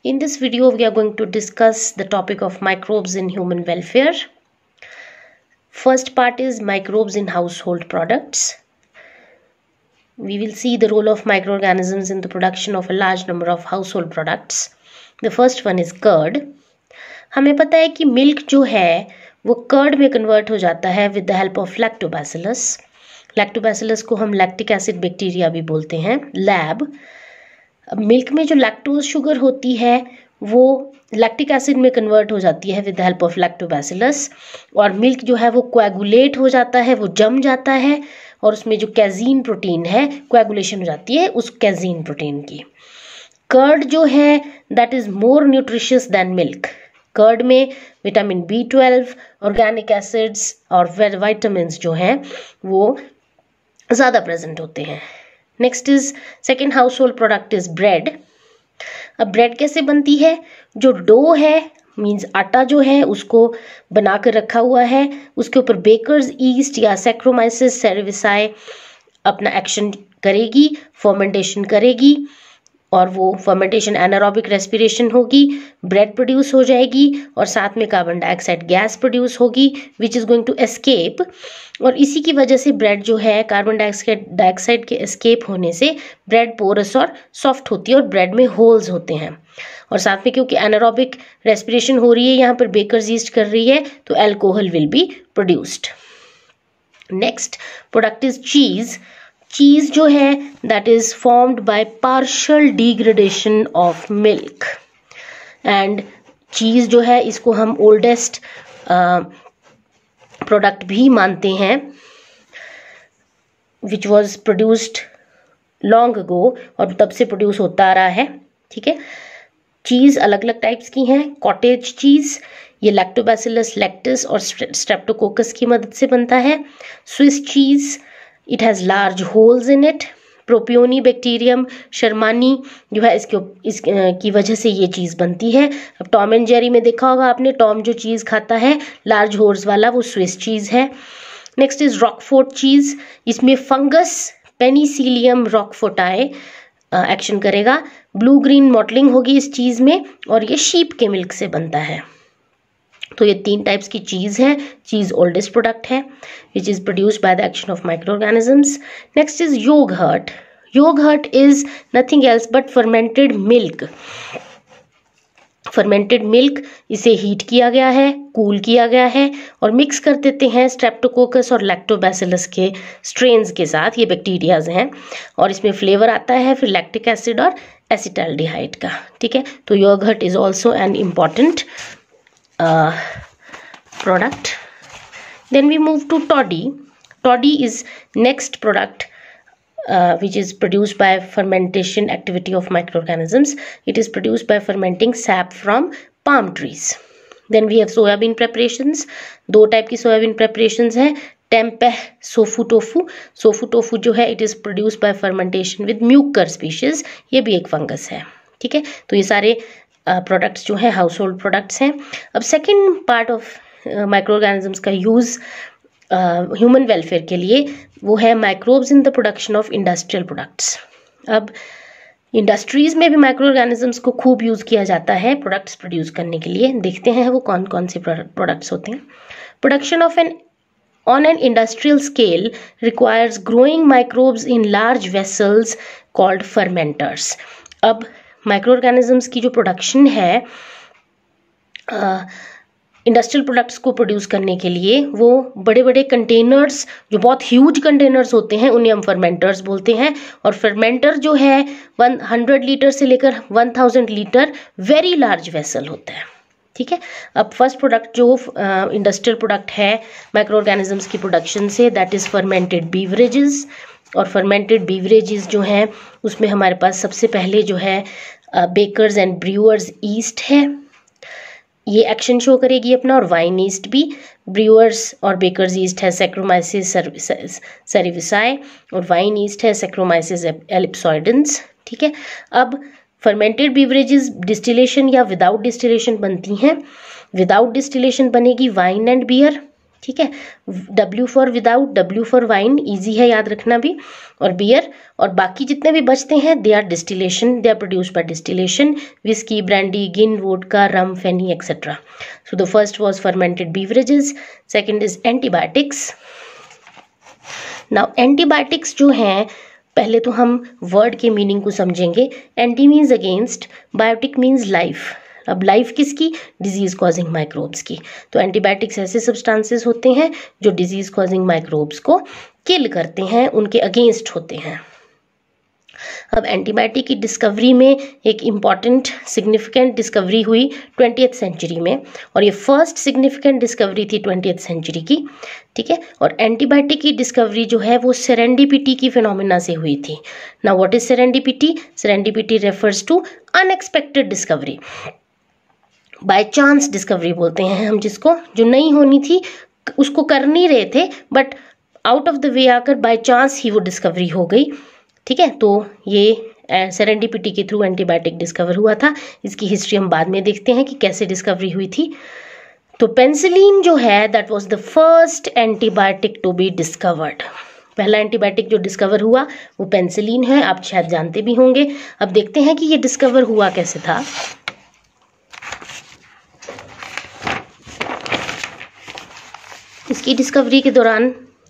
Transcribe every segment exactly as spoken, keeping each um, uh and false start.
In this video, we are going to discuss the topic of microbes in human welfare. First part is microbes in household products. We will see the role of microorganisms in the production of a large number of household products. The first one is curd. हमें पता है कि milk जो है वो curd में convert हो जाता है with the help of Lactobacillus. Lactobacillus को हम लैक्टिक एसिड बैक्टीरिया भी बोलते हैं. लैब मिल्क में जो लैक्टोज शुगर होती है वो लैक्टिक एसिड में कन्वर्ट हो जाती है with the help of Lactobacillus, और मिल्क जो है वो कोएगुलेट हो जाता है, वो जम जाता है, और उसमें जो कैजीन प्रोटीन है कोएगुलेशन हो जाती है उस कैजीन प्रोटीन की. कर्ड जो है that is more nutritious than milk. Curd में vitamin B twelve, organic acids और विटामिन जो हैं वो ज़्यादा प्रेजेंट होते हैं. Next is second household product is bread. अब ब्रेड कैसे बनती है? जो डो है मीन्स आटा जो है उसको बना कर रखा हुआ है, उसके ऊपर बेकर्स ईस्ट या सैक्रोमाइसिस सेरेविसाई अपना एक्शन करेगी, फर्मेंटेशन करेगी, और वो फर्मेंटेशन एनारोबिक रेस्पिरेशन होगी, ब्रेड प्रोड्यूस हो जाएगी, और साथ में कार्बन डाइऑक्साइड गैस प्रोड्यूस होगी which is going to escape. और इसी की वजह से ब्रेड जो है कार्बन डाइऑक्साइड डाइऑक्साइड के एस्केप होने से ब्रेड पोरस और सॉफ्ट होती है और ब्रेड में होल्स होते हैं. और साथ में क्योंकि एनारोबिक रेस्पिरेशन हो रही है, यहाँ पर बेकर्स ईस्ट कर रही है, तो alcohol will be produced. Next product is cheese. Cheese जो है that is formed by partial degradation of milk. And cheese जो है इसको हम ओल्डेस्ट प्रोडक्ट भी मानते हैं which was produced long ago, और तब से प्रोड्यूस होता आ रहा है. ठीक है, चीज़ अलग अलग टाइप्स की हैं. कॉटेज चीज़ ये लैक्टोबैसिलस लैक्टिस और स्ट्रेप्टोकोकस की मदद से बनता है. Swiss cheese it has large holes in it. Propionibacterium shermanii जो है इसके इस की वजह से ये चीज़ बनती है. अब टॉम एंड जेरी में देखा होगा आपने, टॉम जो चीज़ खाता है लार्ज होल्स वाला वो स्विस चीज़ है. Next is Roquefort cheese. इसमें फंगस पेनिसिलियम रॉकफोर्टाई एक्शन करेगा. ब्लू ग्रीन मॉटलिंग होगी इस चीज़ में, और ये शीप के मिल्क से बनता है. तो ये तीन टाइप्स की चीज़ है. चीज़ ओल्डेस्ट प्रोडक्ट है which is produced by the action of microorganisms. Next is yogurt. Yogurt is nothing else but fermented milk. Fermented milk इसे हीट किया गया है, कूल किया गया है, और मिक्स कर देते हैं स्ट्रेप्टोकोकस और लैक्टोबैसिलस के स्ट्रेन्स के साथ. ये बैक्टीरियाज हैं, और इसमें फ्लेवर आता है फिर लैक्टिक एसिड और एसिटाल्डिहाइड का. ठीक है, तो yogurt is also an important Uh, product. Then we move to toddy. Toddy is next product uh, which is produced by fermentation activity of microorganisms. It is produced by fermenting sap from palm trees. Then we have soybean preparations. दो type की soybean preparations हैं. Tempeh सोफू tofu. सोफू tofu जो है it is produced by fermentation with mucor species. ये भी एक फंगस है. ठीक है, तो ये सारे प्रोडक्ट्स uh, जो हैं हाउस होल्ड प्रोडक्ट्स हैं. अब second part of micro organisms का यूज़ ह्यूमन वेलफेयर के लिए वो है microbes in the production of industrial products. अब इंडस्ट्रीज़ में भी माइक्रो ऑर्गेनिजम्स को खूब यूज़ किया जाता है प्रोडक्ट्स प्रोड्यूस करने के लिए. देखते हैं वो कौन कौन से प्रोडक्ट्स होते हैं. Production of an on an industrial scale requires growing microbes in large vessels called fermenters. अब माइक्रो ऑर्गेनिजम्स की जो प्रोडक्शन है इंडस्ट्रियल uh, प्रोडक्ट्स को प्रोड्यूस करने के लिए वो बड़े बड़े कंटेनर्स जो बहुत ह्यूज कंटेनर्स होते हैं उन्हें हम फर्मेंटर्स बोलते हैं. और फर्मेंटर जो है वन हंड्रेड लीटर से लेकर one thousand litre very large vessel होता है. ठीक है, अब फर्स्ट प्रोडक्ट जो इंडस्ट्रियल uh, प्रोडक्ट है माइक्रो ऑर्गेनिजम्स की प्रोडक्शन से दैट इज़ फर्मेंटेड बीवरेजेस. और फर्मेंटेड बीवरेजेस जो हैं उसमें हमारे पास सबसे पहले जो है बेकर्स एंड ब्रूअर्स ईस्ट है. ये एक्शन शो करेगी अपना, और वाइन ईस्ट भी. ब्रूअर्स और बेकर्स ईस्ट है सैक्रोमाइसिस सेरेविसाई, और वाइन ईस्ट है सैक्रोमाइसिस एलिप्सॉइडेंस. ठीक है, अब फर्मेंटेड बीवरेजेस डिस्टिलेशन या विदाउट डिस्टिलेशन बनती हैं. विदाउट डिस्टिलेशन बनेगी वाइन एंड बियर. ठीक है। W for without, W for wine, easy है याद रखना भी, और बियर, और बाकी जितने भी बचते हैं they are distillation, they are produced by distillation, whisky, brandy, gin, vodka, rum, feni etcetera. So the first was fermented beverages, second is antibiotics. Now antibiotics जो हैं, पहले तो हम वर्ड के मीनिंग को समझेंगे। Anti means against, biotic means life. अब life किसकी? डिजीज कॉजिंग माइक्रोब्स की। तो एंटीबायोटिक्स ऐसे सब्सटेंसेस होते हैं जो डिजीज कॉजिंग माइक्रोब्स को किल करते हैं, उनके अगेंस्ट होते हैं। अब एंटीबायोटिक की डिस्कवरी में एक इम्पॉर्टेंट सिग्निफिकेंट डिस्कवरी हुई ट्वेंटियथ सेंचुरी में, और ये फर्स्ट सिग्निफिकेंट डिस्कवरी थी ट्वेंटियथ सेंचुरी की, ठीक है। और एंटीबायोटिक की डिस्कवरी जो है वो सेरेंडिपिटी की फिनोमिना से हुई थी। Now what is serendipity? Serendipity refers to unexpected discovery, by chance discovery बोलते हैं हम जिसको, जो नहीं होनी थी, उसको कर नहीं रहे थे, but out of the way आकर बाय चांस ही वो डिस्कवरी हो गई, ठीक है। तो ये सेरेंडिपिटी के थ्रू एंटीबायोटिक डिस्कवर हुआ था। इसकी हिस्ट्री हम बाद में देखते हैं कि कैसे डिस्कवरी हुई थी। तो पेनिसिलिन जो है that was the first antibiotic to be discovered. पहला एंटीबायोटिक जो डिस्कवर हुआ वो पेनिसिलिन है, आप शायद जानते भी होंगे। अब देखते हैं कि ये डिस्कवर हुआ कैसे था। इसकी डिस्कवरी के दौरान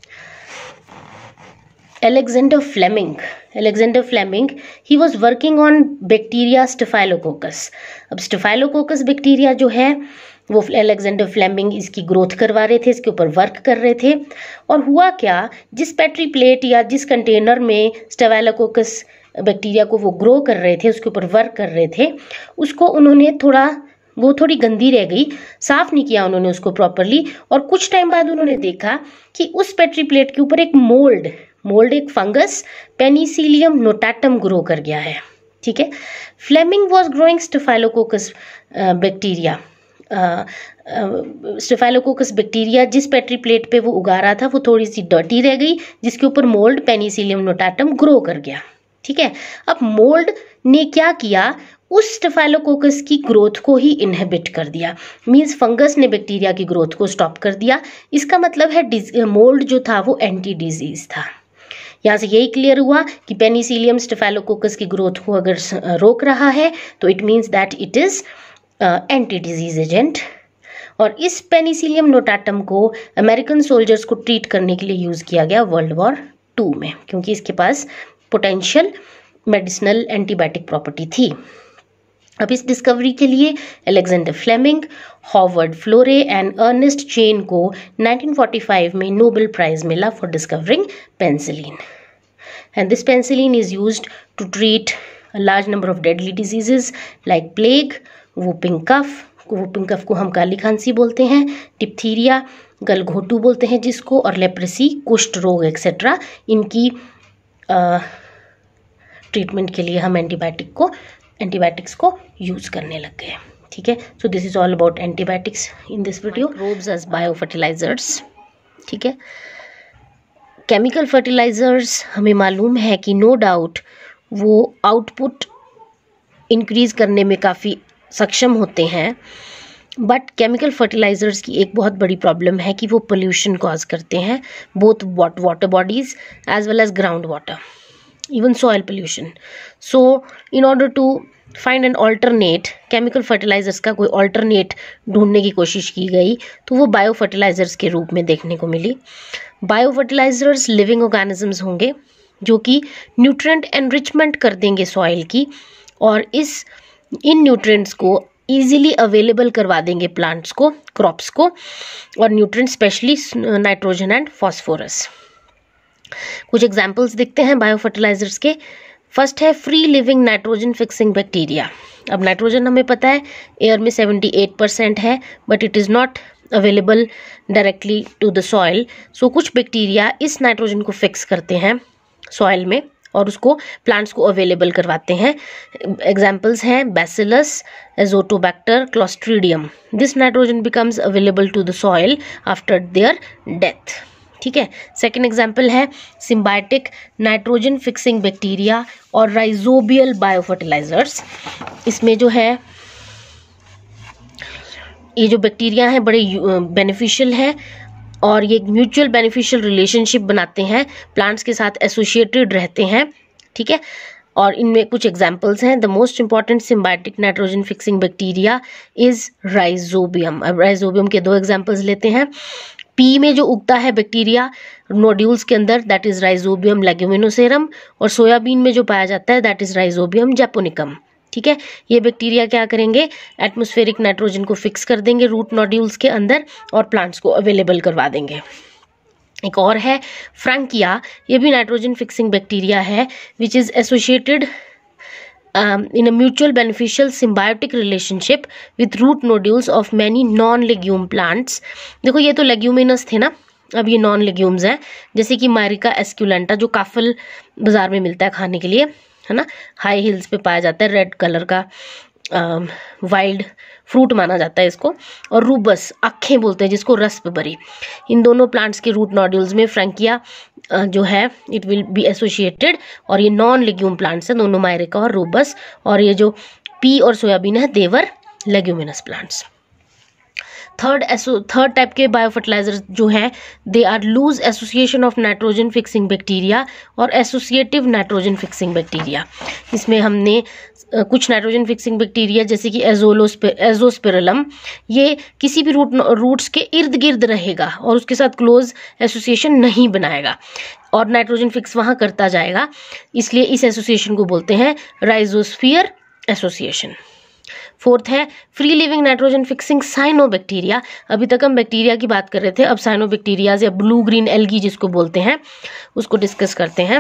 Alexander Fleming, Alexander Fleming, he was working on bacteria Staphylococcus. अब Staphylococcus बैक्टीरिया जो है वो Alexander Fleming इसकी ग्रोथ करवा रहे थे, इसके ऊपर वर्क कर रहे थे। और हुआ क्या, जिस पेट्री प्लेट या जिस कंटेनर में Staphylococcus बैक्टीरिया को वो ग्रो कर रहे थे, उसके ऊपर वर्क कर रहे थे, उसको उन्होंने थोड़ा वो थोड़ी गंदी रह गई, साफ नहीं किया उन्होंने उसको प्रॉपरली। और कुछ टाइम बाद उन्होंने देखा कि उस पेट्री प्लेट के ऊपर एक मोल्ड मोल्ड एक फंगस पेनिसिलियम नोटाटम ग्रो कर गया है, ठीक है। Fleming was growing Staphylococcus bacteria. Staphylococcus bacteria जिस पेट्री प्लेट पे वो उगा रहा था वो थोड़ी सी डर्टी रह गई, जिसके ऊपर मोल्ड पेनिसिलियम नोटाटम ग्रो कर गया, ठीक है। अब मोल्ड ने क्या किया, उस स्टेफाइलोकोकस की ग्रोथ को ही इनहिबिट कर दिया, मींस फंगस ने बैक्टीरिया की ग्रोथ को स्टॉप कर दिया। इसका मतलब है मोल्ड जो था वो एंटी डिजीज था। यहाँ से यही क्लियर हुआ कि पेनिसिलियम स्टेफाइलोकोकस की ग्रोथ को अगर रोक रहा है तो it means that it is anti disease agent. और इस पेनिसिलियम नोटाटम को अमेरिकन सोल्जर्स को ट्रीट करने के लिए यूज किया गया वर्ल्ड वॉर टू में, क्योंकि इसके पास पोटेंशियल मेडिसिनल एंटीबायोटिक प्रॉपर्टी थी। अब इस डिस्कवरी के लिए Alexander Fleming, Howard Florey and Ernest Chain को नाइनटीन फोर्टी फाइव में नोबेल प्राइज मिला for discovering penicillin. And this penicillin is used to treat a large number of deadly diseases like plague, whooping cough, whooping cough को हम काली खांसी बोलते हैं, diphtheria, गलघोटू बोलते हैं जिसको, और लेप्रेसी, कुष्ठ रोग एक्सेट्रा। इनकी ट्रीटमेंट के लिए हम एंटीबायोटिक को एंटीबायोटिक्स को यूज करने लग गए, ठीक है। So this is all about antibiotics in this video. Microbes as biofertilizers, ठीक है। केमिकल फर्टिलाइजर्स हमें मालूम है कि नो डाउट वो आउटपुट इंक्रीज करने में काफ़ी सक्षम होते हैं, बट केमिकल फर्टिलाइजर्स की एक बहुत बड़ी प्रॉब्लम है कि वो पोल्यूशन कॉज करते हैं, both water bodies as well as ground water, even soil pollution. So in order to find an alternate, chemical fertilizers का कोई alternate ढूंढने की कोशिश की गई तो वो बायो फर्टिलाइजर्स के रूप में देखने को मिली। बायो फर्टिलाइजर्स लिविंग ऑर्गेनिजम्स होंगे जो कि न्यूट्रिएंट एनरिचमेंट कर देंगे सॉइल की, और इस इन न्यूट्रिएंट्स को ईजिली अवेलेबल करवा देंगे प्लांट्स को, क्रॉप्स को, और nutrient specially nitrogen and phosphorus. कुछ एग्जाम्पल्स देखते हैं बायो फर्टिलाइजर्स के। फर्स्ट है free living nitrogen fixing bacteria. अब नाइट्रोजन हमें पता है एयर में सेवेंटी एट परसेंट है, but it is not available directly to the soil. So कुछ बैक्टीरिया इस नाइट्रोजन को फिक्स करते हैं सॉइल में और उसको प्लांट्स को अवेलेबल करवाते हैं। एग्जाम्पल्स हैं Bacillus, Azotobacter, Clostridium. This nitrogen becomes available to the soil after their death, ठीक है। सेकेंड एग्जाम्पल है सिम्बायोटिक नाइट्रोजन फिक्सिंग बैक्टीरिया और राइजोबियल बायोफर्टिलाइजर्स। इसमें जो है ये जो बैक्टीरिया है बड़े बेनिफिशियल है और ये एक म्यूचुअल बेनिफिशियल रिलेशनशिप बनाते हैं, प्लांट्स के साथ एसोसिएटेड रहते हैं, ठीक है। और इनमें कुछ एग्जांपल्स हैं। The most important symbiotic nitrogen fixing bacteria is Rhizobium. अब राइजोबियम के दो एग्जांपल्स लेते हैं। पी में जो उगता है बैक्टीरिया नोड्यूल्स के अंदर, दैट इज राइजोबियम लेग्यूमिनोसेरम, और सोयाबीन में जो पाया जाता है दैट इज राइजोबियम जैपोनिकम, ठीक है। ये बैक्टीरिया क्या करेंगे, एटमॉस्फेरिक नाइट्रोजन को फिक्स कर देंगे रूट नोड्यूल्स के अंदर और प्लांट्स को अवेलेबल करवा देंगे। एक और है फ्रैंकिया, ये भी नाइट्रोजन फिक्सिंग बैक्टीरिया है, which is associated in a mutual beneficial symbiotic relationship with root nodules of many non-legume plants। देखो ये तो लेग्यूमिनस थे ना, अब ये नॉन लेग्यूम्स हैं, जैसे कि मायरिका एस्क्यूलेंटा जो काफल बाजार में मिलता है खाने के लिए, है ना, हाई हिल्स पे पाया जाता है, रेड कलर का वाइल्ड फ्रूट माना जाता है इसको, और रूबस आँखें बोलते हैं जिसको रस्पबेरी। इन दोनों प्लांट्स के रूट नोड्यूल्स में फ्रैंकिया जो है इट विल बी एसोसिएटेड, और ये नॉन लेग्यूम प्लांट्स हैं दोनों, मायरिका और रूबस, और ये जो पी और सोयाबीन है देवर लेग्यूमिनस प्लांट्स। थर्ड एसो थर्ड टाइप के बायोफर्टिलाइजर्स जो हैं they are loose association of nitrogen fixing bacteria और एसोसिएटिव नाइट्रोजन फिक्सिंग बैक्टीरिया। इसमें हमने कुछ नाइट्रोजन फिक्सिंग बैक्टीरिया जैसे कि एजोलोस्पि एजोस्पिरलम, ये किसी भी रूट रूट्स के इर्द गिर्द रहेगा और उसके साथ क्लोज एसोसिएशन नहीं बनाएगा और नाइट्रोजन फिक्स वहाँ करता जाएगा, इसलिए इस एसोसिएशन को बोलते हैं राइजोस्फीयर एसोसिएशन। फोर्थ है free living nitrogen fixing cyanobacteria. अभी तक हम बैक्टीरिया की बात कर रहे थे, अब साइनोबैक्टीरियाज या ब्लू ग्रीन एल्गी जिसको बोलते हैं उसको डिस्कस करते हैं।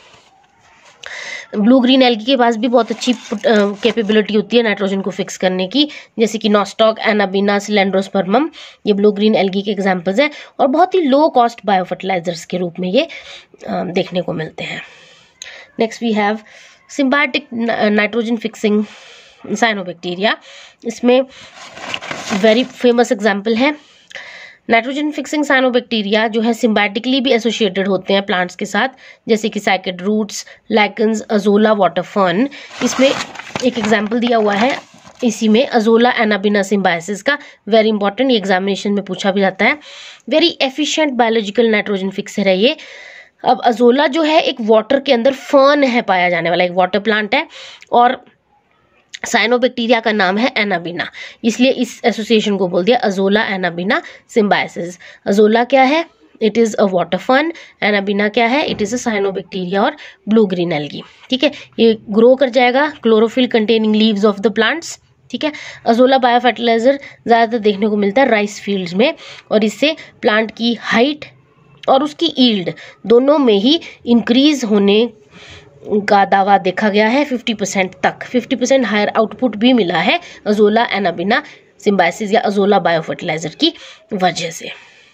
ब्लू ग्रीन एल्गी के पास भी बहुत अच्छी कैपेबिलिटी होती है नाइट्रोजन को फिक्स करने की, जैसे कि नॉस्टॉक, एनाबिना, सिलेंड्रोस्पर्मम, ये ब्लू ग्रीन एल्गी के एग्जांपल्स हैं और बहुत ही लो कॉस्ट बायोफर्टिलाइजर्स के रूप में ये आ, देखने को मिलते हैं। Next we have symbiotic nitrogen fixing cyanobacteria. इसमें वेरी फेमस एग्जाम्पल है नाइट्रोजन फिक्सिंग साइनोबैक्टीरिया जो है सिम्बायोटिकली भी एसोसिएटेड होते हैं प्लांट्स के साथ, जैसे कि cycad roots, lichens, Azolla water fern. इसमें एक एग्जाम्पल दिया हुआ है इसी में अजोला एनाबिना सिम्बायोसिस का, वेरी इंपॉर्टेंट, ये एग्जामिनेशन में पूछा भी जाता है। Very efficient biological nitrogen fixer है ये। अब अजोला जो है एक वाटर के अंदर फर्न है पाया जाने वाला, एक वाटर प्लांट है, और साइनोबैक्टीरिया का नाम है एनाबिना, इसलिए इस एसोसिएशन को बोल दिया अजोला एनाबिना सिम्बायोसिस। अजोला क्या है, it is a water fern, Anabaena क्या है, इट इज़ अ साइनोबैक्टीरिया और ब्लू ग्रीन एल्गी, ठीक है। ये ग्रो कर जाएगा chlorophyll containing leaves of the plants, ठीक है। अजोला बायोफर्टिलाइजर ज़्यादातर देखने को मिलता है राइस फील्ड्स में, और इससे प्लांट की हाइट और उसकी ईल्ड दोनों में ही इंक्रीज होने का दावा देखा गया है, फिफ्टी परसेंट तक, फिफ्टी परसेंट हायर आउटपुट भी मिला है अजोला एनाबिना सिम्बायोसिस या अजोला बायोफर्टिलाइजर की वजह से।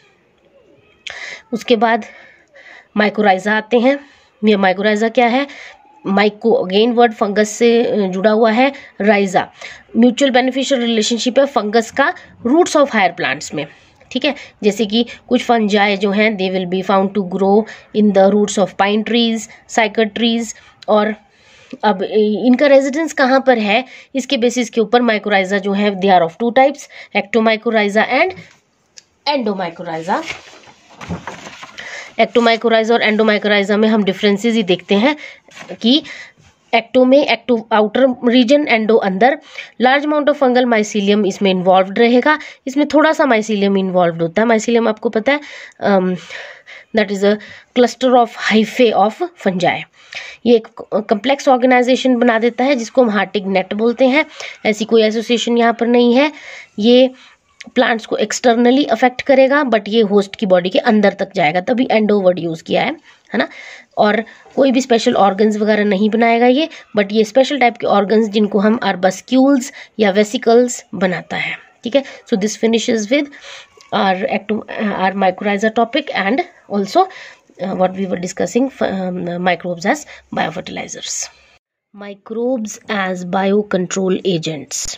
उसके बाद माइकोराइजा आते हैं। ये माइकोराइजा क्या है, माइको अगेन वर्ड फंगस से जुड़ा हुआ है, राइजा म्यूचुअल बेनिफिशियल रिलेशनशिप है फंगस का रूट्स ऑफ हायर प्लांट्स में, ठीक है। जैसे कि कुछ फंजाई जो हैं they will be found to grow in the roots of pine trees, cycad trees, और अब इनका रेजिडेंस कहाँ पर है इसके बेसिस के ऊपर माइकोराइजा जो है they are of two types, ectomycorrhiza and endomycorrhiza. Ectomycorrhiza और एंडोमाइकोराइजा में हम डिफरेंसेस ही देखते हैं कि एक्टो में एक्टो आउटर रीजन, एंडो अंदर, large amount of fungal mycelium इसमें इन्वॉल्व रहेगा, इसमें थोड़ा सा माइसीलियम इन्वॉल्व होता है। माइसीलियम आपको पता है that is a cluster of hyphae of fungi. ये एक कम्प्लेक्स ऑर्गेनाइजेशन बना देता है जिसको हम हार्टिग नेट बोलते हैं। ऐसी कोई एसोसिएशन यहाँ पर नहीं है, ये प्लांट्स को एक्सटर्नली अफेक्ट करेगा बट ये होस्ट की बॉडी के अंदर तक जाएगा, तभी एंडो वर्ड यूज किया है, है ना। और कोई भी स्पेशल ऑर्गन्स वगैरह नहीं बनाएगा ये, बट ये स्पेशल टाइप के ऑर्गन्स जिनको हम आर्बस्क्यूल्स या वेसिकल्स बनाता है, ठीक है। So this finishes with our ecto our mycorrhiza topic and also what we were discussing microbes as biofertilizers. Microbes as bio control agents.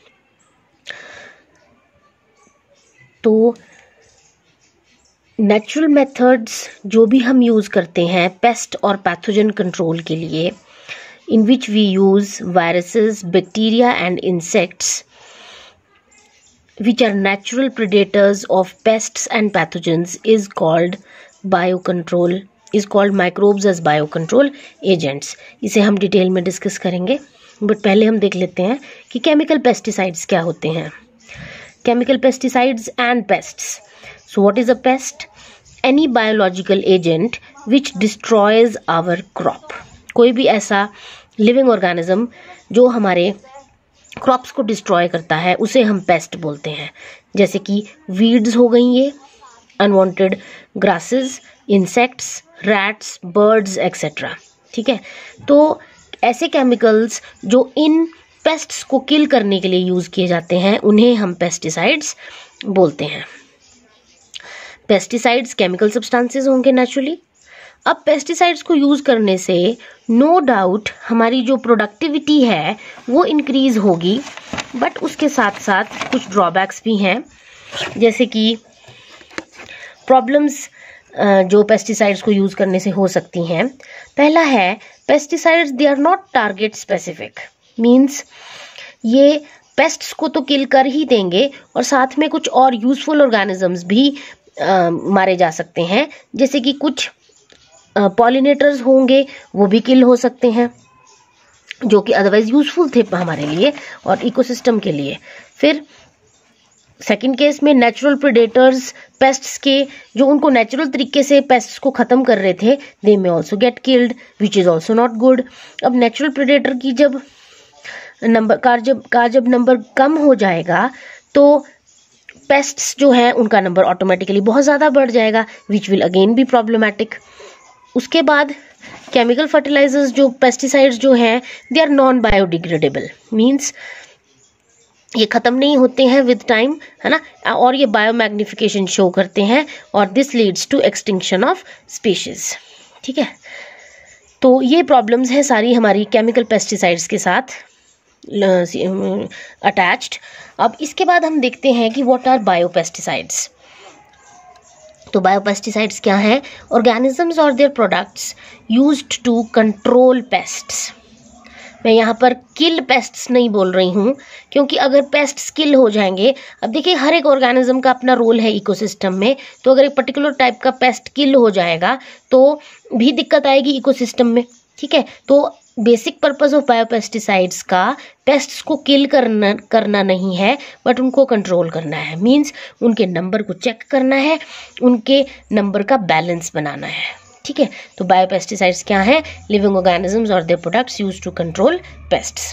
तो नेचुरल मेथड्स जो भी हम यूज़ करते हैं पेस्ट और पैथोजन कंट्रोल के लिए, in which we use viruses, bacteria and insects, which are natural predators of pests and pathogens is called biocontrol is called microbes as biocontrol agents. इसे हम डिटेल में डिस्कस करेंगे, but पहले हम देख लेते हैं कि केमिकल पेस्टिसाइड्स क्या होते हैं. Chemical pesticides and pests. So what is a pest? Any biological agent which destroys our crop. कोई भी ऐसा लिविंग ऑर्गेनिज्म जो हमारे क्रॉप्स को डिस्ट्रॉय करता है उसे हम पेस्ट बोलते हैं. जैसे कि वीड्स हो गई, ये unwanted grasses, insects, rats, birds etcetera. ठीक है, तो ऐसे केमिकल्स जो इन पेस्ट्स को किल करने के लिए यूज किए जाते हैं उन्हें हम पेस्टिसाइड्स बोलते हैं. पेस्टिसाइड्स केमिकल सब्सटेंसेस होंगे नेचुरली. अब पेस्टिसाइड्स को यूज करने से नो डाउट हमारी जो प्रोडक्टिविटी है वो इंक्रीज होगी, बट उसके साथ साथ कुछ ड्रॉबैक्स भी हैं. जैसे कि प्रॉब्लम्स जो पेस्टिसाइड्स को यूज करने से हो सकती हैं. पहला है, pesticides they are not target specific. Means ये पेस्ट्स को तो किल कर ही देंगे और साथ में कुछ और यूजफुल ऑर्गेनिजम्स भी आ, मारे जा सकते हैं. जैसे कि कुछ पॉलिनेटर्स होंगे वो भी किल हो सकते हैं जो कि अदरवाइज यूजफुल थे हमारे लिए और इकोसिस्टम के लिए. फिर सेकंड केस में नेचुरल प्रेडेटर्स पेस्ट्स के जो उनको नेचुरल तरीके से पेस्ट्स को खत्म कर रहे थे, they may also get killed which is also not good. अब नेचुरल प्रेडेटर की जब नंबर का जब का जब नंबर कम हो जाएगा तो पेस्ट्स जो हैं उनका नंबर ऑटोमेटिकली बहुत ज़्यादा बढ़ जाएगा, which will again be problematic. उसके बाद केमिकल फर्टिलाइजर्स जो पेस्टिसाइड्स जो हैं they are non biodegradable. Means ये ख़त्म नहीं होते हैं विद टाइम, है ना, और ये बायोमैग्निफिकेशन शो करते हैं और this leads to extinction of species. ठीक है, तो ये प्रॉब्लम्स हैं सारी हमारी केमिकल पेस्टिसाइड्स के साथ अटैच्ड. अब इसके बाद हम देखते हैं कि व्हाट आर बायोपेस्टिसाइड्स. तो बायोपेस्टिसाइड्स क्या हैं? ऑर्गेनिजम्स और their products used to control pests. मैं यहाँ पर किल पेस्ट्स नहीं बोल रही हूँ, क्योंकि अगर पेस्ट्स किल हो जाएंगे, अब देखिए हर एक ऑर्गेनिज्म का अपना रोल है इकोसिस्टम में, तो अगर एक पर्टिकुलर टाइप का पेस्ट किल हो जाएगा तो भी दिक्कत आएगी इकोसिस्टम में. ठीक है, तो बेसिक पर्पस ऑफ बायोपेस्टिसाइड्स का पेस्ट्स को किल करना करना नहीं है, बट उनको कंट्रोल करना है. मींस उनके नंबर को चेक करना है, उनके नंबर का बैलेंस बनाना है. ठीक है, तो बायोपेस्टिसाइड्स क्या हैं? लिविंग ऑर्गेनिजम्स और their products used to control pests.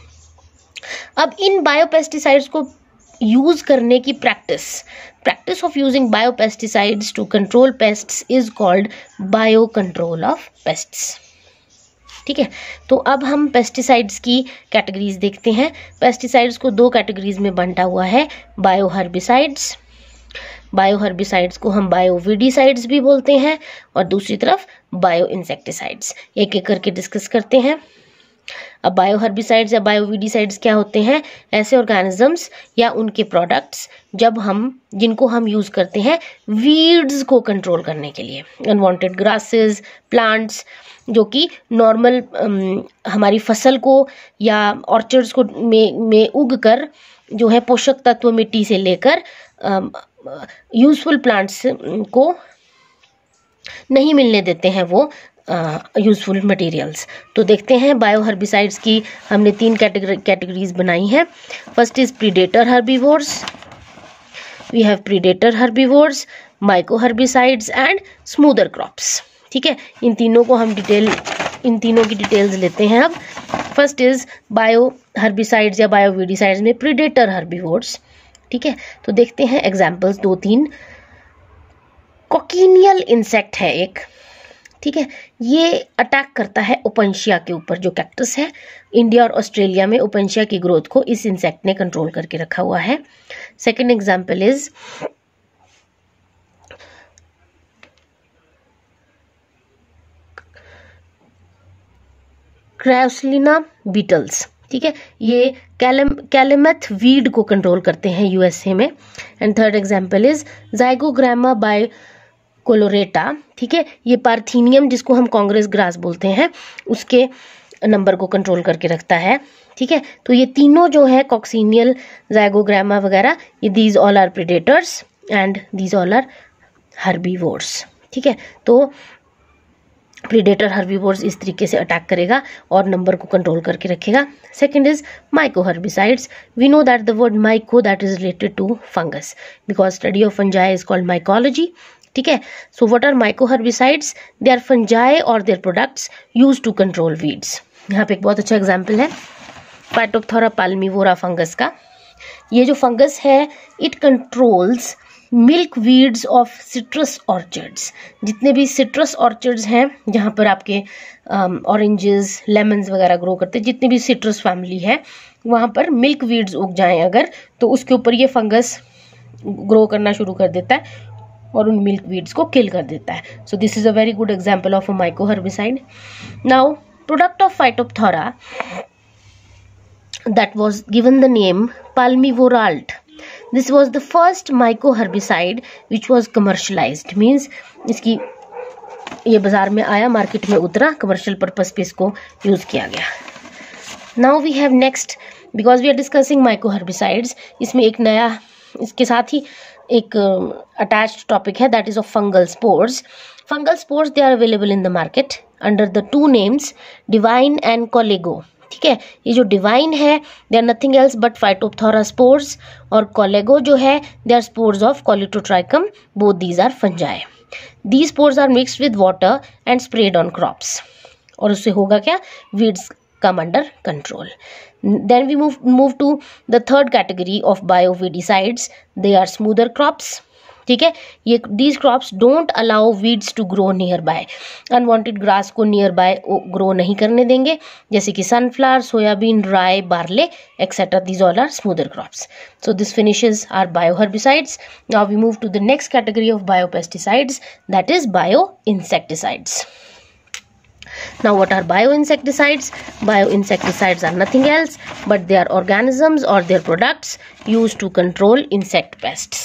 अब इन बायोपेस्टिसाइड्स को यूज करने की practice practice of using biopesticides to control pests is called bio control of pests. ठीक है, तो अब हम पेस्टिसाइड्स की कैटेगरीज देखते हैं. पेस्टिसाइड्स को दो कैटेगरीज में बांटा हुआ है, बायो हर्बिसाइड्स. बायो हर्बिसाइड्स को हम बायोवीडिसाइड्स भी बोलते हैं और दूसरी तरफ बायो इंसेक्टिसाइड्स. एक एक करके डिस्कस करते हैं. अब बायो हर्बिसाइड्स या बायोवीडिसाइड्स क्या होते हैं? ऐसे ऑर्गेनिजम्स या उनके प्रोडक्ट्स जब हम जिनको हम यूज करते हैं वीड्स को कंट्रोल करने के लिए. अनवांटेड ग्रासेस, प्लांट्स जो कि नॉर्मल हमारी फसल को या ऑर्चर्ड्स को में में उग कर जो है पोषक तत्व मिट्टी से लेकर यूजफुल प्लांट्स को नहीं मिलने देते हैं वो यूजफुल मटेरियल्स. तो देखते हैं बायो हर्बिसाइड्स की हमने तीन कैटेगरी कैटेगरीज बनाई हैं. First is predator herbivores. We have predator herbivores, myco herbicides and smother crops. ठीक है, इन तीनों को हम डिटेल इन तीनों की डिटेल्स लेते हैं. अब फर्स्ट इज बायो हर्बिसाइड्स या बायोवीडिसाइड्स में प्रीडेटर हर्बीवोर्स. ठीक है, तो देखते हैं एग्जांपल्स दो तीन. कोकिनियल इंसेक्ट है एक. ठीक है, ये अटैक करता है ओपेंशिया के ऊपर जो कैक्टस है. इंडिया और ऑस्ट्रेलिया में ओपेंशिया की ग्रोथ को इस इंसेक्ट ने कंट्रोल करके रखा हुआ है. Second example is chrysolina beetles. ठीक है, ये कैलम कैलेमेथ वीड को कंट्रोल करते हैं यूएसए में. And third example is zygogramma bicolorata. ठीक है, ये पार्थीनियम जिसको हम कांग्रेस ग्रास बोलते हैं उसके नंबर को कंट्रोल करके रखता है, ठीक है। तो ये तीनों जो है कॉक्सीनियल, ज़ाइगोग्रामा वगैरह, ये these all are predators and these all are herbivores, ठीक है। तो प्रीडेटर हर्बीवोर्स इस तरीके से अटैक करेगा और नंबर को कंट्रोल करके रखेगा। Second is myco herbicides. We know that the word myco that is related to fungus because study of fungi is called mycology, ठीक है। So what are myco herbicides? They are fungi और their products use to control weeds. यहाँ पे एक बहुत अच्छा example है Phytophthora पाल्मिवोरा fungus का। ये जो फंगस है it controls milk weeds of citrus orchards. जितने भी सिट्रस ऑर्चर्ड्स हैं जहाँ पर आपके ऑरेंजेस, लेमन्स वगैरह ग्रो करते हैं, जितनी भी सिट्रस फैमिली है वहाँ पर मिल्क वीड्स उग जाएं अगर, तो उसके ऊपर ये फंगस ग्रो करना शुरू कर देता है और उन मिल्क वीड्स को किल कर देता है। So this is a very good example of a myco herbicide. Now product of phytophthora that was given the name palmivoralt. This was the first mycoherbicide which was commercialized, means इसकी ये बाजार में आया, market में उतरा, commercial purpose पे इसको use किया गया। Now we have next, because we are discussing mycoherbicides, इसमें एक नया, इसके साथ ही एक अटैच्ड टॉपिक है that is of fungal spores. Fungal spores they are available in the market under the two names Divine and Colego, ठीक है। ये जो डिवाइन है they are nothing else but phytophthora spores, और कोलेगो जो है they are spores of colletotrichum, both these are fungi. These spores are mixed with water and spread on crops, और उससे होगा क्या, weeds come under control. Then we move move to the third category of bioweedicides. They are smother crops, ठीक है। ये these crops don't allow weeds to grow nearby, unwanted grass को nearby grow नहीं करने देंगे, जैसे कि sunflower, soybean, rye, barley etcetera. These all are smother crops. So this finishes our bio herbicides. Now we move to the next category of bio pesticides, that is bio insecticides. Now what are bioinsecticides? Bioinsecticides are nothing else but they are organisms or their products used to control insect pests.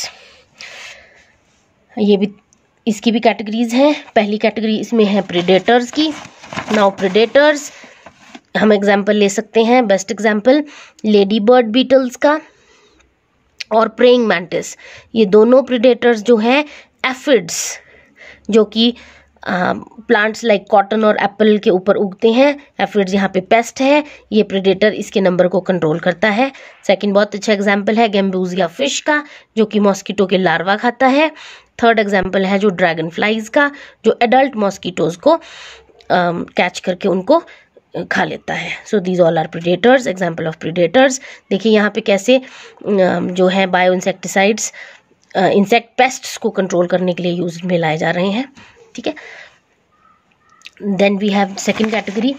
ये भी, इसकी भी categories हैं। पहली category इसमें है predators की। Now predators हम एग्जांपल ले सकते हैं, best example lady bird beetles का और प्रेइंग मैंटिस। ये दोनों प्रेडेटर्स जो हैं एफिड्स, जो कि प्लांट्स लाइक कॉटन और एप्पल के ऊपर उगते हैं, एफिड्स यहाँ पे पेस्ट है, ये प्रेडेटर इसके नंबर को कंट्रोल करता है। सेकंड बहुत अच्छा एग्जांपल है गैम्बूजिया फिश का, जो कि मॉस्किटो के लार्वा खाता है। थर्ड एग्जांपल है जो ड्रैगन फ्लाइज का, जो एडल्ट मॉस्किटोज को कैच uh, करके उनको खा लेता है। So these all are predators, example of predators. देखिए यहाँ पे कैसे uh, जो है बायो इंसेक्टिसाइड्स इंसेक्ट पेस्ट्स को कंट्रोल करने के लिए यूज में लाए जा रहे हैं, ठीक है। Then we have second category,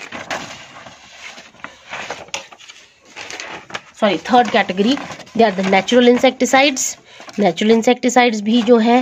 sorry third category, they are the natural insecticides. Natural insecticides भी जो है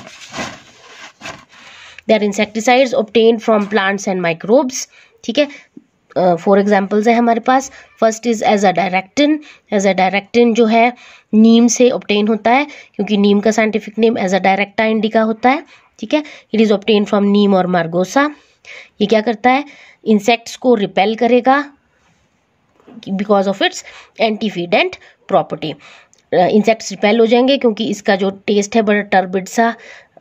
they are insecticides obtained from plants and microbes, ठीक है। फोर एग्जाम्पल्स है हमारे पास। First is azadirachtin. Azadirachtin जो है नीम से ऑब्टेन होता है, क्योंकि नीम का scientific name azadirachta indica होता है, ठीक है। It is obtain from neem और मार्गोसा। ये क्या करता है, इंसेक्ट्स को रिपेल करेगा because of its antifeedant property. Insects repel हो जाएंगे क्योंकि इसका जो टेस्ट है बड़ा टर्बिड सा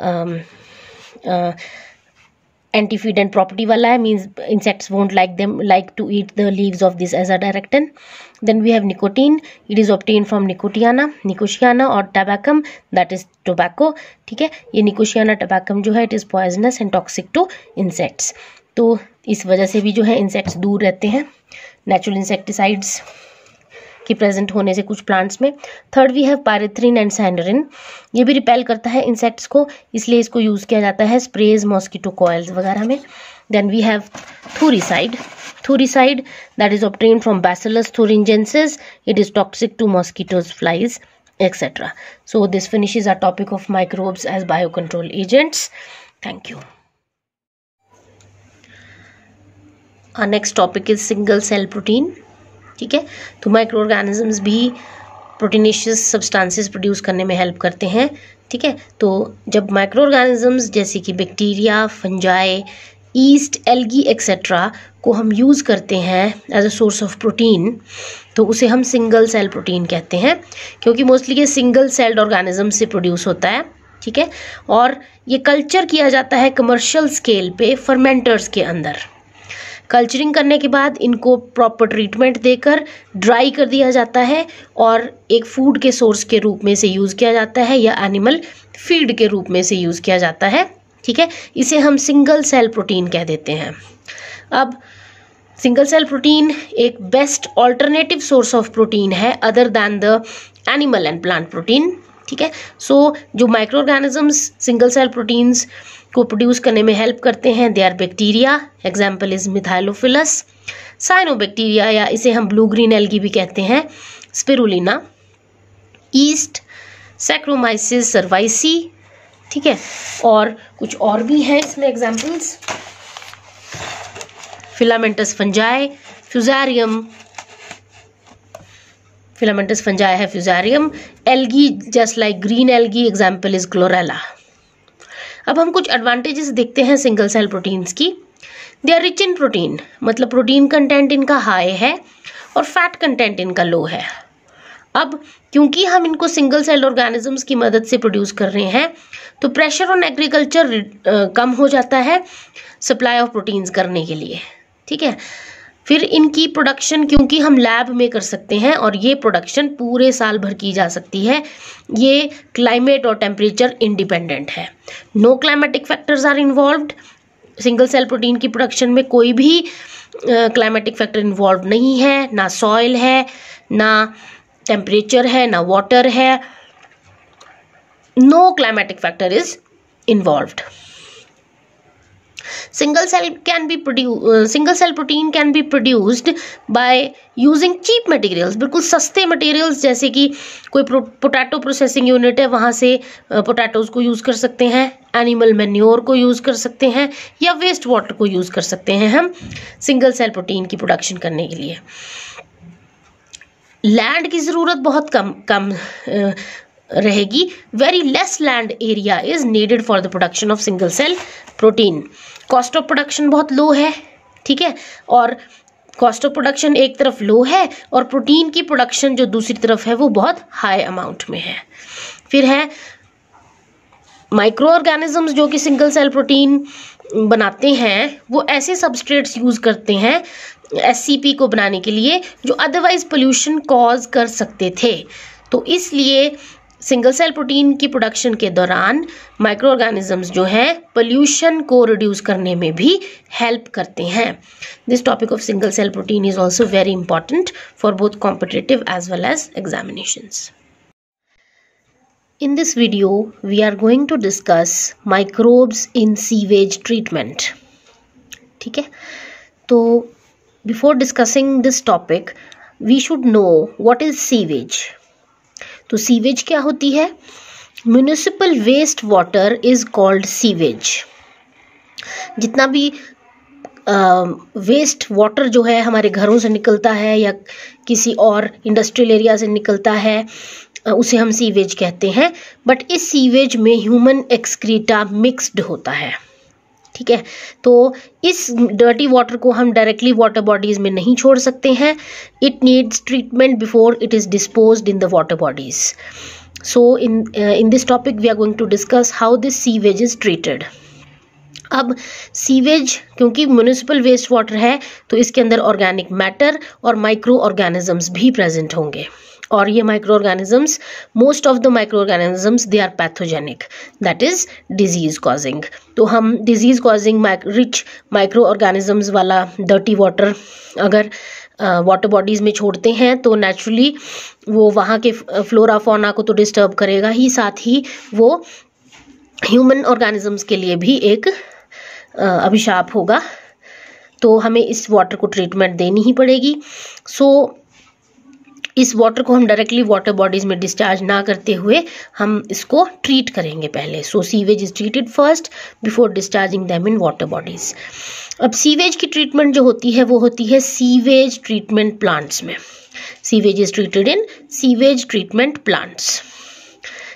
एंटीफीडेंट प्रॉपर्टी वाला है, means insects won't like them like to eat the leaves of this azadirachtin. Then we have nicotine. It is obtain from nicotiana, nicotiana और टबैकम दैट इज टोबैको, ठीक है। ये निकोशियाना tabacum जो है it is poisonous and toxic to insects. तो इस वजह से भी जो है इंसेक्ट्स दूर रहते हैं नेचुरल इंसेक्टिसाइड्स की प्रेजेंट होने से कुछ प्लांट्स में। Third we have pyrethrin and cinerin. ये भी रिपेल करता है इंसेक्ट्स को, इसलिए इसको यूज किया जाता है स्प्रेज, मॉस्किटो कॉइल्स वगैरह में। Then we have thuricide. Thuricide that is obtain from bacillus thuringiensis. It is toxic to mosquitoes, flies etc. So this finishes our topic of microbes as biocontrol agents. Thank you. Our next topic is single cell protein. ठीक है, तो micro organisms भी proteinaceous substances produce करने में help करते हैं, ठीक है। तो जब माइक्रो ऑर्गेनिजम्स जैसे कि bacteria, fungi yeast, algae etcetera को हम यूज़ करते हैं as a source of protein, तो उसे हम सिंगल सेल प्रोटीन कहते हैं, क्योंकि मोस्टली ये सिंगल सेल्ड ऑर्गेनिज्म से प्रोड्यूस होता है, ठीक है। और ये कल्चर किया जाता है कमर्शियल स्केल पे फर्मेंटर्स के अंदर। कल्चरिंग करने के बाद इनको प्रॉपर ट्रीटमेंट देकर ड्राई कर दिया जाता है और एक फूड के सोर्स के रूप में से यूज़ किया जाता है या एनिमल फीड के रूप में से यूज़ किया जाता है, ठीक है। इसे हम सिंगल सेल प्रोटीन कह देते हैं। अब सिंगल सेल प्रोटीन एक best alternative source of protein है other than the animal and plant protein, ठीक है। सो जो micro organisms single cell proteins को प्रोड्यूस करने में हेल्प करते हैं, they are bacteria, example is methylophilus, cyanobacteria या इसे हम ब्लू ग्रीन एल्गी भी कहते हैं, स्पिरुलिना, ईस्ट, सैक्रोमाइसिस सर्वाइसी, ठीक है। और कुछ और भी हैं इसमें examples, filamentous fungi, fusarium, filamentous fungi है fusarium, algae just like green algae, example is chlorella. अब हम कुछ एडवांटेजेस देखते हैं सिंगल सेल प्रोटीन्स की। They are rich in protein, मतलब प्रोटीन कंटेंट इनका हाई है और फैट कंटेंट इनका लो है। अब क्योंकि हम इनको सिंगल सेल ऑर्गेनिजम्स की मदद से प्रोड्यूस कर रहे हैं, तो प्रेशर ऑन एग्रीकल्चर कम हो जाता है सप्लाई ऑफ प्रोटीन्स करने के लिए, ठीक है। फिर इनकी प्रोडक्शन क्योंकि हम लैब में कर सकते हैं और ये प्रोडक्शन पूरे साल भर की जा सकती है, ये क्लाइमेट और टेम्परेचर इंडिपेंडेंट है। No climatic factors are involved, single cell protein की प्रोडक्शन में कोई भी क्लाइमेटिक फैक्टर इन्वॉल्व नहीं है, ना सॉइल है, ना टेम्परेचर है, ना वाटर है, no climatic factor is involved. Single cell can be produced, uh, single cell protein can be produced by using cheap materials, बिल्कुल सस्ते materials, जैसे कि कोई पोटैटो प्रोसेसिंग यूनिट है, वहाँ से पोटैटोज को यूज़ कर सकते हैं, एनिमल मैन्योर को यूज़ कर सकते हैं या वेस्ट वाटर को यूज़ कर सकते हैं हम सिंगल सेल प्रोटीन की प्रोडक्शन करने के लिए। लैंड की ज़रूरत बहुत कम कम uh, रहेगी, very less land area is needed for the production of single cell protein. Cost of production बहुत लो है, ठीक है, और कॉस्ट ऑफ प्रोडक्शन एक तरफ लो है और प्रोटीन की प्रोडक्शन जो दूसरी तरफ है वो बहुत हाई अमाउंट में है। फिर है माइक्रो ऑर्गेनिजम्स जो कि सिंगल सेल प्रोटीन बनाते हैं, वो ऐसे सबस्ट्रेट्स यूज करते हैं एससीपी को बनाने के लिए जो अदरवाइज पोल्यूशन कॉज कर सकते थे, तो इसलिए सिंगल सेल प्रोटीन की प्रोडक्शन के दौरान माइक्रो ऑर्गेनिजम्स जो हैं पोल्यूशन को रिड्यूस करने में भी हेल्प करते हैं। This topic of single cell protein is also very important for both competitive as well as examinations. In this video, we are going to discuss microbes in sewage treatment. ठीक है, तो before discussing this topic, we should know what is sewage. तो sewage क्या होती है? Municipal waste water is called sewage. जितना भी waste uh, water जो है हमारे घरों से निकलता है या किसी और इंडस्ट्रियल एरिया से निकलता है, uh, उसे हम सीवेज कहते हैं। बट इस सीवेज में ह्यूमन एक्सक्रीटा मिक्स्ड होता है, ठीक है। तो इस डर्टी वाटर को हम डायरेक्टली वाटर बॉडीज में नहीं छोड़ सकते हैं, it needs treatment before it is disposed in the water bodies. So in in this topic we are going to discuss how this sewage is treated. अब sewage क्योंकि municipal waste water है तो इसके अंदर ऑर्गेनिक मैटर और micro organisms भी present होंगे, और ये micro organisms, most of the micro organisms they are pathogenic, that is disease causing. तो हम disease causing rich micro organisms वाला डर्टी वाटर अगर वाटर uh, बॉडीज में छोड़ते हैं तो नेचुरली वो वहाँ के फ्लोरा फौना को तो डिस्टर्ब करेगा ही, साथ ही वो ह्यूमन ऑर्गेनिजम्स के लिए भी एक uh, अभिशाप होगा। तो हमें इस वाटर को ट्रीटमेंट देनी ही पड़ेगी। सो so, इस वाटर को हम डायरेक्टली वाटर बॉडीज में डिस्चार्ज ना करते हुए हम इसको ट्रीट करेंगे पहले। So sewage is treated first before discharging them in water bodies. अब सीवेज की ट्रीटमेंट जो होती है वो होती है सीवेज ट्रीटमेंट प्लांट्स में। Sewage is treated in sewage treatment plants.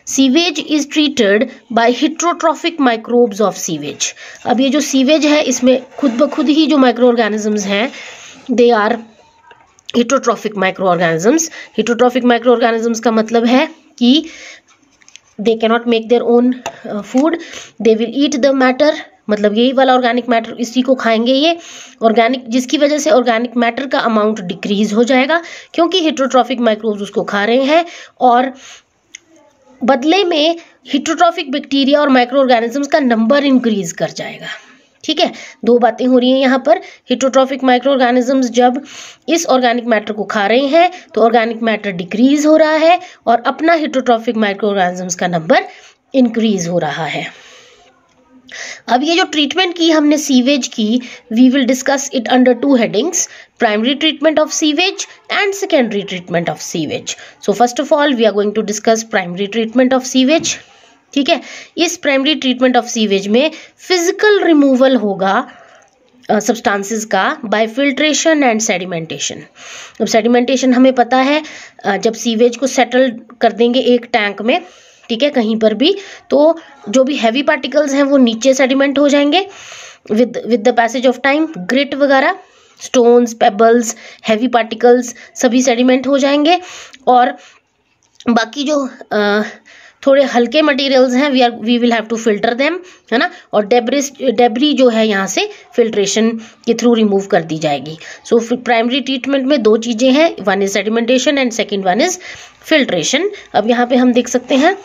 Sewage is treated by heterotrophic microbes of sewage. अब ये जो सीवेज है इसमें खुद ब खुद ही जो माइक्रो ऑर्गेनिजम्स हैं they are heterotrophic micro organisms. Heterotrophic micro organisms का मतलब है कि they cannot make their own food, they will eat the matter, मतलब यही वाला ऑर्गेनिक मैटर, इसी को खाएंगे ये ऑर्गेनिक, जिसकी वजह से ऑर्गेनिक मैटर का अमाउंट डिक्रीज हो जाएगा क्योंकि हेट्रोट्रॉफिक माइक्रोब्स उसको खा रहे हैं, और बदले में हेट्रोट्रॉफिक बैक्टीरिया और माइक्रो ऑर्गेनिजम्स का नंबर इंक्रीज कर जाएगा। ठीक है, दो बातें हो रही हैं यहाँ पर। हेट्रोट्रॉफिक माइक्रो ऑर्गेनिजम्स जब इस ऑर्गेनिक मैटर को खा रहे हैं तो ऑर्गेनिक मैटर डिक्रीज हो रहा है और अपना हेट्रोट्रॉफिक माइक्रो ऑर्गेनिजम्स का नंबर इंक्रीज हो रहा है। अब ये जो ट्रीटमेंट की हमने सीवेज की, we will discuss it under two headings, primary treatment of sewage and secondary treatment of sewage. So first of all we are going to discuss primary treatment of sewage. ठीक है, इस primary treatment of sewage में physical removal होगा substances uh, का by filtration and sedimentation. अब sedimentation हमें पता है, uh, जब सीवेज को सेटल कर देंगे एक टैंक में, ठीक है, कहीं पर भी, तो जो भी हैवी पार्टिकल्स हैं वो नीचे सेडिमेंट हो जाएंगे with with the passage of time. Grit वगैरह, स्टोन्स, पेबल्स, हैवी पार्टिकल्स सभी सेडिमेंट हो जाएंगे, और बाकी जो uh, थोड़े हल्के मटेरियल्स हैं we are we will have to filter them, है ना, और डेब्रिस डेब्री जो है यहाँ से फिल्ट्रेशन के थ्रू रिमूव कर दी जाएगी। सो प्राइमरी ट्रीटमेंट में दो चीज़ें हैं, one is sedimentation and second one is filtration. अब यहाँ पे हम देख सकते हैं,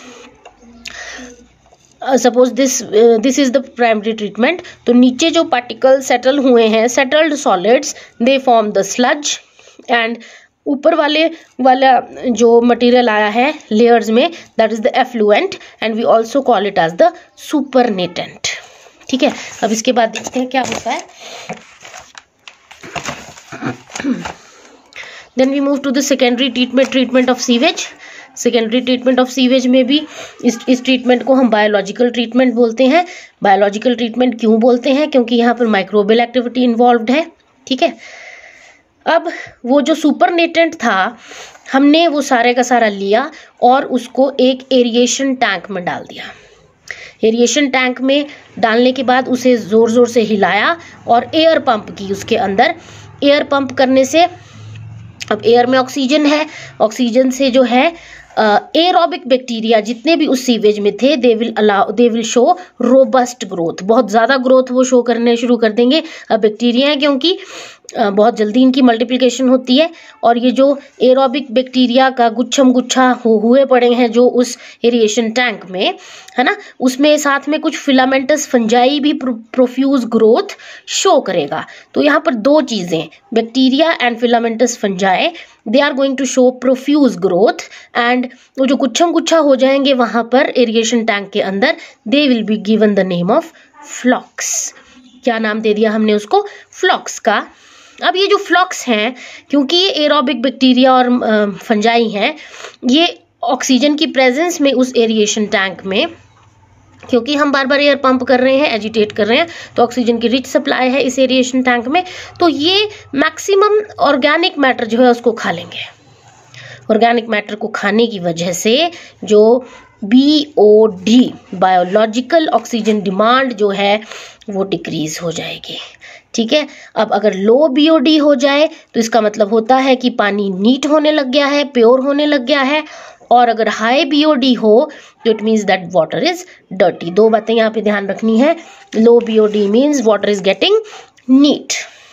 suppose this this is the primary treatment, तो नीचे जो पार्टिकल सेटल हुए हैं, settled solids, they form the sludge, and ऊपर वाले वाला जो मटेरियल आया है लेयर्स में, that is the effluent, and we also call it as the supernatant. ठीक है, अब इसके बाद देखते हैं क्या होता है। Then we move to the secondary treatment treatment of sewage. Secondary treatment of sewage में भी इस इस ट्रीटमेंट को हम बायोलॉजिकल ट्रीटमेंट बोलते हैं। बायोलॉजिकल ट्रीटमेंट क्यों बोलते हैं? क्योंकि यहाँ पर माइक्रोबियल एक्टिविटी इन्वॉल्व्ड है। ठीक है, अब वो जो सुपरनेटेंट था हमने वो सारे का सारा लिया और उसको एक एरिएशन टैंक में डाल दिया। एरिएशन टैंक में डालने के बाद उसे ज़ोर ज़ोर से हिलाया और एयर पंप की उसके अंदर। एयर पंप करने से, अब एयर में ऑक्सीजन है, ऑक्सीजन से जो है एरोबिक बैक्टीरिया जितने भी उस सीवेज में थे, they will allow they will show robust growth, बहुत ज़्यादा ग्रोथ वो शो करने शुरू कर देंगे। अब बैक्टीरिया है क्योंकि बहुत जल्दी इनकी मल्टीप्लिकेशन होती है, और ये जो एरोबिक बैक्टीरिया का गुच्छम गुच्छा हो हुए पड़े हैं जो उस एरिएशन टैंक में, है ना, उसमें साथ में कुछ फिलामेंटस फंजाई भी प्रोफ्यूज ग्रोथ शो करेगा। तो यहाँ पर दो चीज़ें, bacteria and filamentous fungi, they are going to show profuse growth, and वो जो गुच्छम गुच्छा हो जाएंगे वहाँ पर एरिएशन टैंक के अंदर, they will be given the name of flocs. क्या नाम दे दिया हमने उसको? फ्लॉक्स का। अब ये जो फ्लॉक्स हैं, क्योंकि ये एरोबिक बैक्टीरिया और फंजाई हैं, ये ऑक्सीजन की प्रेजेंस में उस एरिएशन टैंक में, क्योंकि हम बार बार एयर पंप कर रहे हैं, एजिटेट कर रहे हैं, तो ऑक्सीजन की रिच सप्लाई है इस एरिएशन टैंक में, तो ये मैक्सिमम ऑर्गेनिक मैटर जो है उसको खा लेंगे। ऑर्गेनिक मैटर को खाने की वजह से जो B O D, biological oxygen demand जो है वो डिक्रीज हो जाएगी। ठीक है, अब अगर लो बी ओ डी हो जाए तो इसका मतलब होता है कि पानी नीट होने लग गया है, प्योर होने लग गया है, और अगर हाई बी ओ डी हो तो it means that water is dirty. दो बातें यहाँ पे ध्यान रखनी है, low B O D means water is getting neat.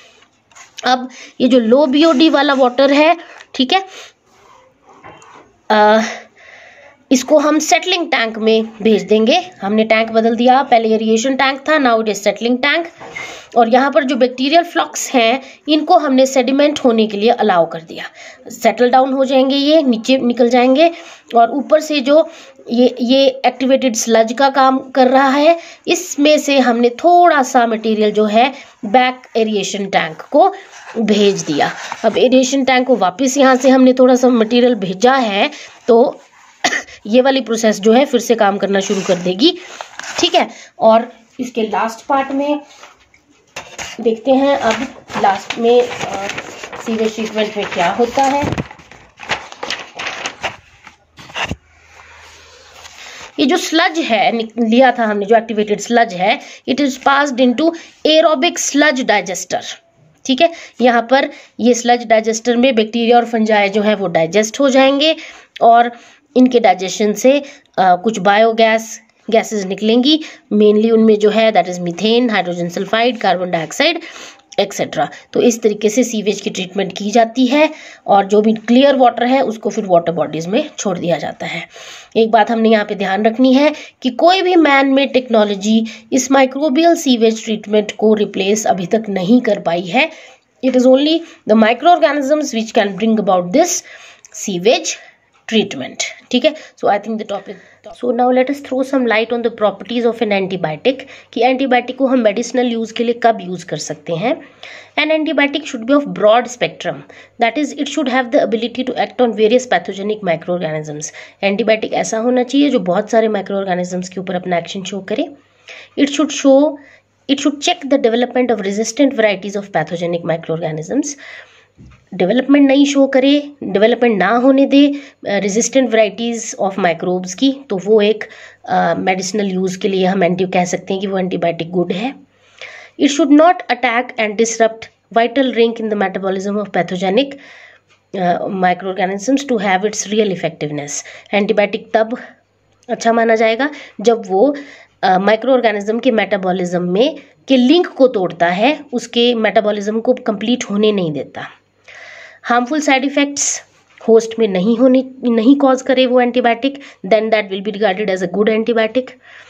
अब ये जो लो बी ओ डी वाला वाटर है, ठीक है, आ, इसको हम सेटलिंग टैंक में भेज देंगे। हमने टैंक बदल दिया, पहले एरिएशन टैंक था, now it is settling tank, और यहाँ पर जो बैक्टीरियल फ्लॉक्स हैं इनको हमने सेडिमेंट होने के लिए अलाउ कर दिया। सेटल डाउन हो जाएंगे, ये नीचे निकल जाएंगे, और ऊपर से जो ये ये एक्टिवेटेड स्लज का काम कर रहा है, इसमें से हमने थोड़ा सा मटेरियल जो है बैक एरिएशन टैंक को भेज दिया। अब एरिएशन टैंक को वापस यहाँ से हमने थोड़ा सा मटेरियल भेजा है, तो ये वाली प्रोसेस जो है फिर से काम करना शुरू कर देगी। ठीक है, और इसके लास्ट पार्ट में देखते हैं अब लास्ट में सीवेज ट्रीटमेंट में क्या होता है। जो स्लज है लिया था हमने, जो एक्टिवेटेड स्लज है, it is passed into aerobic sludge digester. ठीक है, यहाँ पर ये स्लज डाइजेस्टर में बैक्टीरिया और फंजाई जो है वो डाइजेस्ट हो जाएंगे और इनके डाइजेशन से आ, कुछ बायोगैस गैसेस निकलेंगी। मेनली उनमें जो है that is methane, hydrogen sulphide, carbon dioxide etcetera. तो इस तरीके से सीवेज की ट्रीटमेंट की जाती है और जो भी क्लियर वाटर है उसको फिर वाटर बॉडीज में छोड़ दिया जाता है। एक बात हमने यहाँ पे ध्यान रखनी है कि कोई भी मैन मेड टेक्नोलॉजी इस माइक्रोबियल सीवेज ट्रीटमेंट को रिप्लेस अभी तक नहीं कर पाई है। It is only the micro organisms which can bring about this sewage treatment. ठीक है, so I think the topic. So now let us throw some light on the properties of an antibiotic कि antibiotic को हम medicinal use के लिए कब use कर सकते हैं। An antibiotic should be of broad spectrum, that is it should have the ability to act on various pathogenic microorganisms. Antibiotic ऐसा होना चाहिए जो बहुत सारे माइक्रोऑर्गेनिजम्स के ऊपर अपना एक्शन शो करे। It should show it should check the development of resistant varieties of pathogenic microorganisms. Development नहीं शो करे, डेवलपमेंट ना होने दे रेजिस्टेंट वैरायटीज ऑफ माइक्रोब्स की, तो वो एक मेडिसिनल uh, यूज के लिए हम एंटी कह सकते हैं कि वो एंटीबायोटिक गुड है। It should not attack and disrupt vital link in the metabolism of pathogenic microorganisms to have its real effectiveness. Antibiotic तब अच्छा माना जाएगा जब वो माइक्रो uh, ऑर्गेनिज्म के मेटाबॉलिज्म में के लिंक को तोड़ता है, उसके मेटाबॉलिज्म को कंप्लीट होने नहीं देता। हार्मफुल साइड इफेक्ट्स होस्ट में नहीं होने नहीं कॉज करे वो antibiotic, then that will be regarded as a good antibiotic.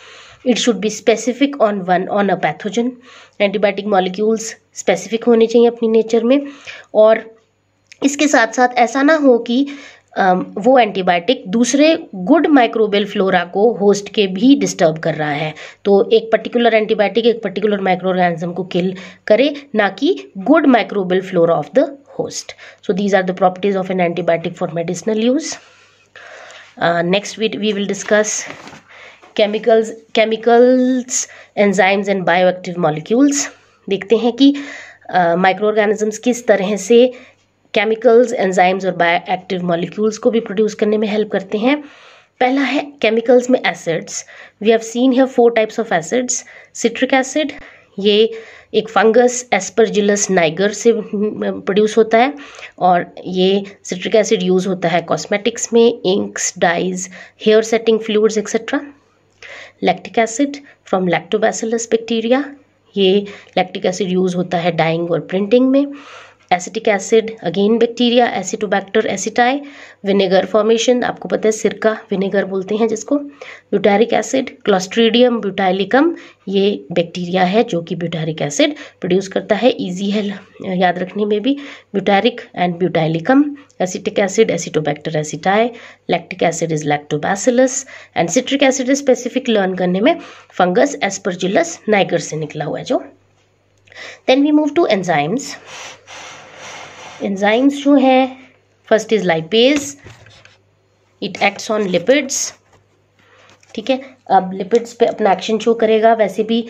It should be specific on one on a pathogen. Antibiotic molecules specific होने चाहिए अपनी नेचर में, और इसके साथ साथ ऐसा ना हो कि um, वो एंटीबायोटिक दूसरे गुड माइक्रोबियल फ्लोरा को होस्ट के भी डिस्टर्ब कर रहा है। तो एक पर्टिकुलर एंटीबायोटिक एक पर्टिकुलर माइक्रो ऑर्गेनिज्म को किल करे, ना कि good microbial flora of the host. So these are the properties of an antibiotic for medicinal use. Uh, next we, we will discuss chemicals, chemicals, enzymes and bioactive molecules. देखते हैं कि microorganisms uh, किस तरह से chemicals, enzymes और bioactive molecules को भी produce करने में हेल्प करते हैं। पहला है केमिकल्स में acids. We have seen here four types of acids. Citric acid, ये एक फंगस एस्परजिलस नाइगर से प्रोड्यूस होता है और ये सिट्रिक एसिड यूज होता है कॉस्मेटिक्स में, inks, dyes, hair setting fluids etcetera. Lactic acid from Lactobacillus bacteria, ये लैक्टिक एसिड यूज होता है डाइंग और प्रिंटिंग में। Acetic acid again bacteria, Acetobacter aceti, vinegar formation, आपको पता है सिरका विनेगर बोलते हैं जिसको। ब्यूटारिक एसिड, क्लोस्ट्रीडियम ब्यूटाइलिकम, ये बैक्टीरिया है जो कि ब्यूटारिक एसिड प्रोड्यूस करता है। इजी है याद रखने में भी, butyric and butylicum. Acetic acid Acetobacter aceti, lactic acid is Lactobacillus and citric acid specific learn करने में फंगस एस्परजिलस नाइगर से निकला हुआ है जो। Then we move to enzymes. Enzymes जो है, first is lipase, it acts on lipids. ठीक है, अब लिपिड्स पे अपना एक्शन शो करेगा। वैसे भी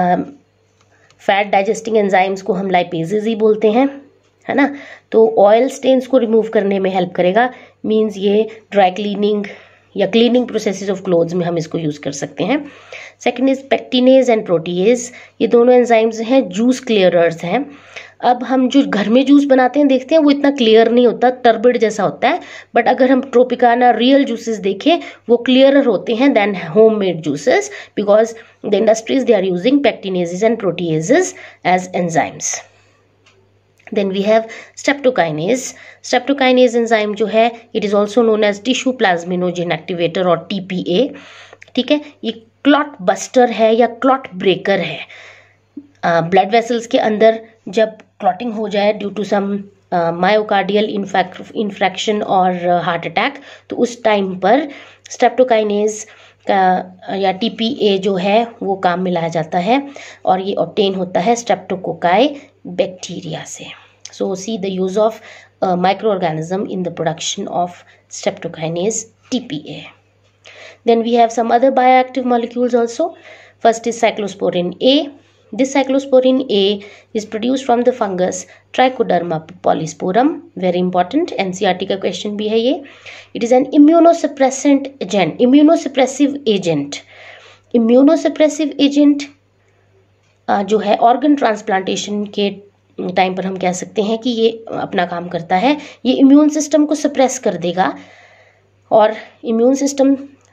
फैट डाइजेस्टिंग एंजाइम्स को हम लाइपेजेस ही बोलते हैं, है ना। तो ऑयल स्टेन्स को रिमूव करने में हेल्प करेगा, मींस ये ड्राई क्लीनिंग या क्लीनिंग प्रोसेसेस ऑफ क्लोथ्स में हम इसको यूज कर सकते हैं। Second is pectinase and protease, ये दोनों एंजाइम्स हैं, जूस क्लियरर्स हैं। अब हम जो घर में जूस बनाते हैं देखते हैं वो इतना क्लियर नहीं होता, टर्बिड जैसा होता है, बट अगर हम ट्रोपिकाना रियल जूसेस देखें वो क्लियरर होते हैं then home made juices, because the industries they are using pectinases and proteases as enzymes. Then we have streptokinase. Streptokinase enzyme जो है, it is also known as tissue plasminogen activator और T P A. ठीक है, ये clot buster है या clot breaker है। Blood uh, vessels के अंदर जब क्लॉटिंग हो जाए due to some myocardial infarction और हार्ट uh, अटैक, तो उस टाइम पर स्ट्रेप्टोकाइनेज का या टी पी ए जो है वो काम में लाया जाता है और ये ऑब्टेन होता है स्ट्रेप्टोकोकाई बैक्टीरिया से। So see the use of micro organism in the production of streptokinase T P A. Then we have some other bioactive molecules also. First is cyclosporin A. This cyclosporin A is produced from the fungus Trichoderma polysporum. Very important, N C E R T का question भी है ये. It is an immunosuppressant agent, immunosuppressive agent. Immunosuppressive agent uh, जो है organ transplantation के time पर हम कह सकते हैं कि ये अपना काम करता है. ये इम्यून सिस्टम को सप्रेस कर देगा और इम्यून सिस्टम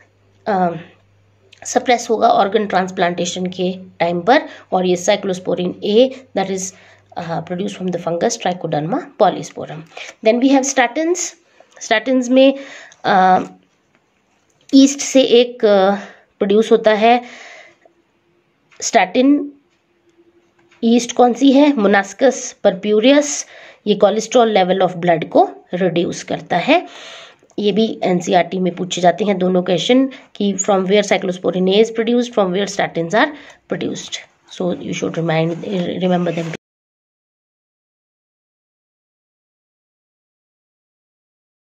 सप्रेस होगा ऑर्गन ट्रांसप्लांटेशन के टाइम पर. और ये cyclosporin A that is produce from the fungus Trichoderma polysporum. Then we have statins. Statins में ईस्ट uh, से एक प्रोड्यूस uh, होता है स्टैटिन. ईस्ट कौन सी है? Monascus purpureus. ये कोलेस्ट्रॉल लेवल ऑफ ब्लड को रिड्यूस करता है. ये भी एनसीईआरटी में पूछे जाते हैं दोनों क्वेश्चन कि from where cyclosporin A is produced, from where statins are produced. So you should remind remember them.